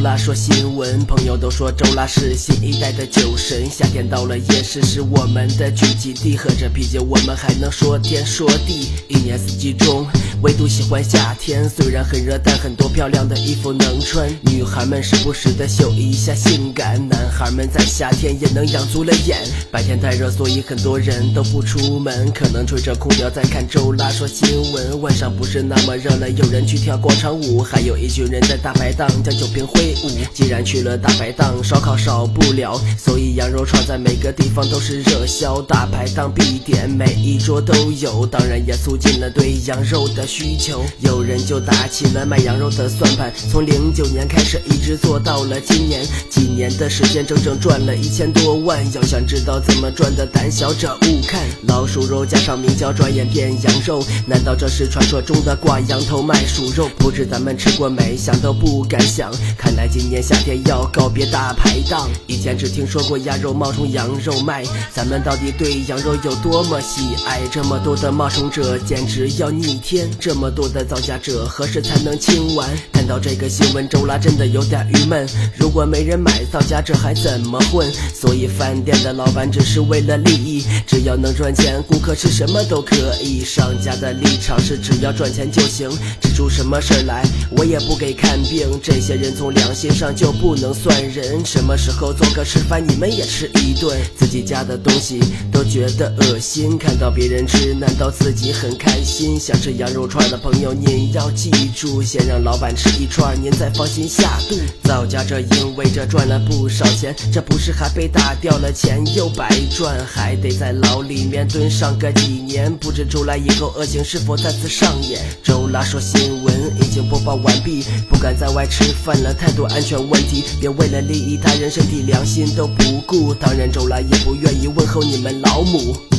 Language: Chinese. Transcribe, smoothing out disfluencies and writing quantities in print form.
拉说新闻，朋友都说周拉是新一代的酒神。夏天到了，夜市是我们的聚集地，喝着啤酒我们还能说天说地。一年四季中，唯独喜欢夏天，虽然很热，但很多漂亮的衣服能穿。女孩们时不时的秀一下性感，男孩们在夏天也能养足了眼。白天太热，所以很多人都不出门，可能吹着空调在看周拉说新闻。晚上不是那么热了，有人去跳广场舞，还有一群人在大排档将酒瓶挥舞。既然去了大排档，烧烤少不了，所以羊肉串在每个地方都是热销。大排档必点，每一桌都有，当然也促进了对羊肉的需求。有人就打起了卖羊肉的算盘，从09年开始一直做到了今年，几年的时间整整赚了1000多万。要想知道怎么赚的，胆小者勿看。老鼠肉加上明椒，转眼变羊肉，难道这是传说中的挂羊头卖鼠肉？不知咱们吃过没？想都不敢想。看来今年夏天要告别大排档。以前只听说过鸭肉冒充羊肉卖，咱们到底对羊肉有多么喜爱？这么多的冒充者简直要逆天，这么多的造假者何时才能清完？看到这个新闻，周拉真的有点郁闷，如果没人买，造假者还怎么混？所以饭店的老板只是为了利益，只要能赚钱，顾客吃什么都可以。商家的立场是只要赚钱就行，指出什么事来我也不给看病。这些人从良心上就不能算人，什么时候做个示范，你们也吃一顿？自己家的东西都觉得恶心，看到别人吃难道自己很开心？想吃羊肉串的朋友您要记住，先让老板吃一串，您再放心下肚。造假者因为这赚了不少钱，这不是还被打掉了，钱又白赚，还得在牢里面蹲上个几年。不知出来以后恶行是否再次上演？周拉说新闻已经播报完毕，不敢在外吃饭了，太多安全问题，别为了利益他人身体良心都不顾。当然周拉也不愿意问候你们老母。